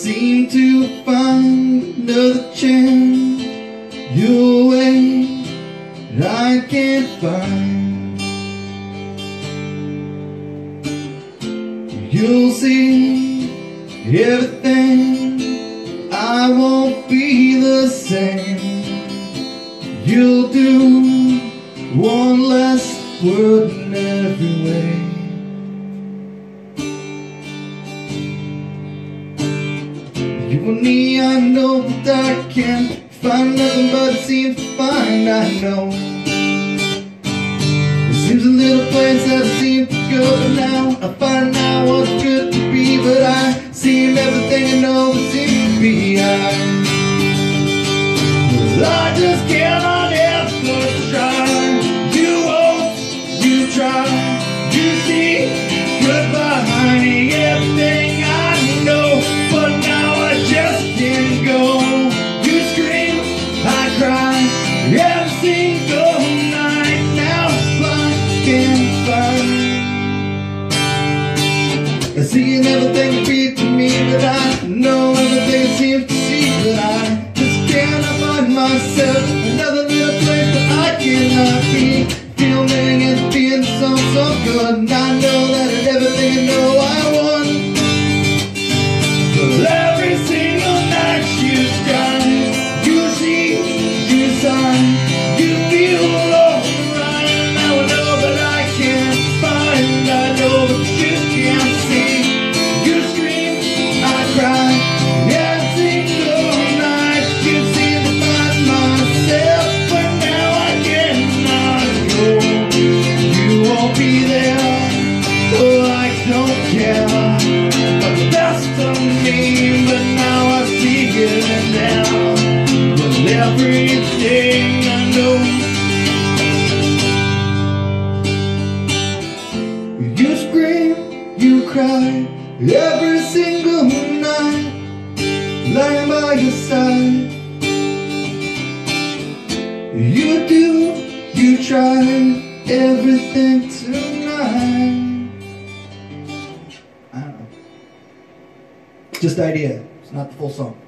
seem to find another chance. Your way that I can't find. You'll see everything, I won't be the same. You'll do one less word in every way. You and me, I know that I can't find nothing but it seems to find, I know. It seems a little place that I seem to go, but now I find out what's good to be. But I seem everything I know that seems to be I. Well, I just cannot help but try. You won't, you try, you see goodbye everything I know, but now I just can't go. You scream, I cry, every single night. Now I can't find. I see everything to be to me, but I know everything seems to see. But I just cannot find myself another little place that I cannot be. Feeling and being so good, and I know that in everything I know I won. Well, every single night you shine, you see, you sign, you feel alright. Now I know that I can't find, I know that you can't see. You scream, I cry, every single night. You seem to find myself, but now I cannot go. You won't be there, oh I don't care. But the best of me, but now I see it now. With everything I know. You scream, you cry, every single night, lying by your side. You do, you try everything tonight. I don't know. Just idea. It's not the full song.